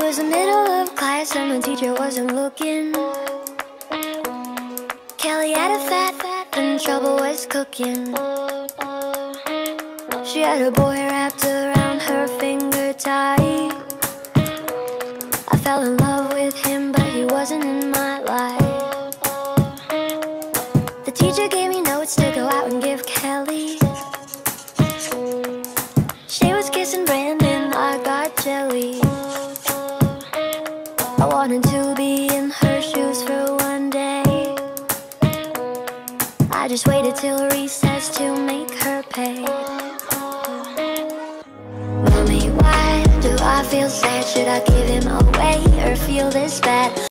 was the middle of class and the teacher wasn't looking. Kelly had a fat and trouble was cooking. She had a boy wrapped around her finger tight. I fell in love with him, but he wasn't in my life. The teacher gave me notes to go out and give Kelly. She was kissing Brandon, I got jelly. I wanted to be in her shoes for one day. I just waited till recess to make her pay. Mommy, why do I feel sad? Should I give him away or feel this bad?